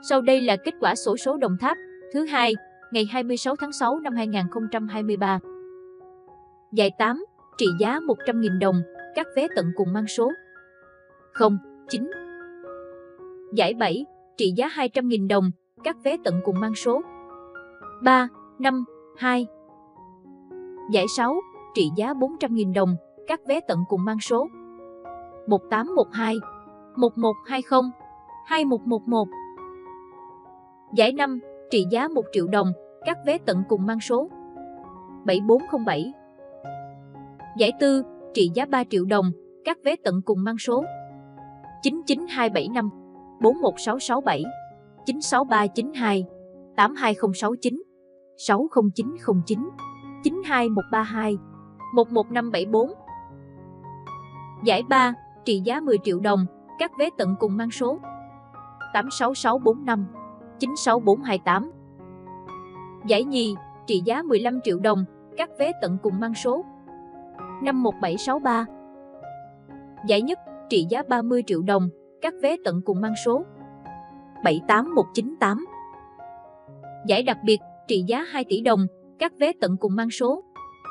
Sau đây là kết quả xổ số Đồng Tháp thứ hai, ngày 26 tháng 6 năm 2023. Giải 8, trị giá 100.000 đồng, các vé tận cùng mang số 09. Giải 7, trị giá 200.000 đồng, các vé tận cùng mang số 352. Giải 6, trị giá 400.000 đồng, các vé tận cùng mang số 1812, 1120, 2111. Giải 5, trị giá 1 triệu đồng, các vé tận cùng mang số 7407. Giải 4, trị giá 3 triệu đồng, các vé tận cùng mang số 99275, 41667, 96392, 82069, 60909, 92132, 11574. Giải 3, trị giá 10 triệu đồng, các vé tận cùng mang số 86645, 96428. Giải nhì, trị giá 15 triệu đồng, các vé tận cùng mang số 51763. Giải nhất, trị giá 30 triệu đồng, các vé tận cùng mang số 78198. Giải đặc biệt, trị giá 2 tỷ đồng, các vé tận cùng mang số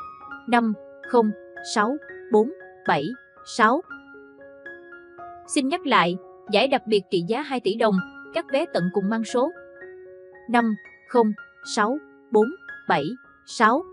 5064776. Xin nhắc lại, giải đặc biệt trị giá 2 tỷ đồng, các vé tận cùng mang số 5064776.